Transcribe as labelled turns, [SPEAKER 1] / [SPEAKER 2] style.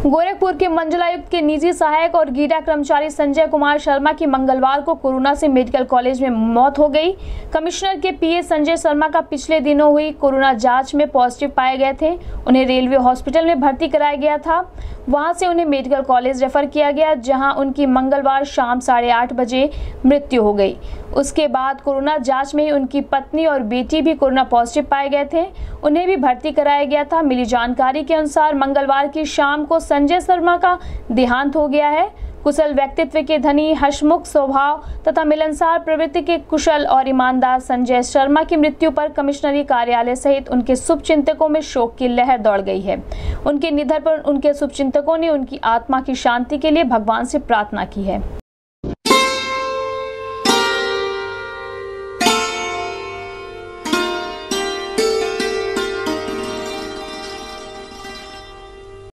[SPEAKER 1] गोरखपुर के मंडलायुक्त के निजी सहायक और गीडा कर्मचारी संजय कुमार शर्मा की मंगलवार को कोरोना से मेडिकल कॉलेज में मौत हो गई। कमिश्नर के पीए संजय शर्मा का पिछले दिनों हुई कोरोना जांच में पॉजिटिव पाए गए थे। उन्हें रेलवे हॉस्पिटल में भर्ती कराया गया था। वहां से उन्हें मेडिकल कॉलेज रेफर किया गया, जहां उनकी मंगलवार शाम 8:30 बजे मृत्यु हो गई। उसके बाद कोरोना जांच में ही उनकी पत्नी और बेटी भी कोरोना पॉजिटिव पाए गए थे। उन्हें भी भर्ती कराया गया था। मिली जानकारी के अनुसार मंगलवार की शाम को संजय शर्मा का देहांत हो गया है। कुशल व्यक्तित्व के धनी, हंसमुख स्वभाव तथा मिलनसार प्रवृत्ति के कुशल और ईमानदार संजय शर्मा की मृत्यु पर कमिश्नरी कार्यालय सहित उनके शुभचिंतकों में शोक की लहर दौड़ गई है। उनके निधन पर उनके शुभचिंतकों ने उनकी आत्मा की शांति के लिए भगवान से प्रार्थना की है।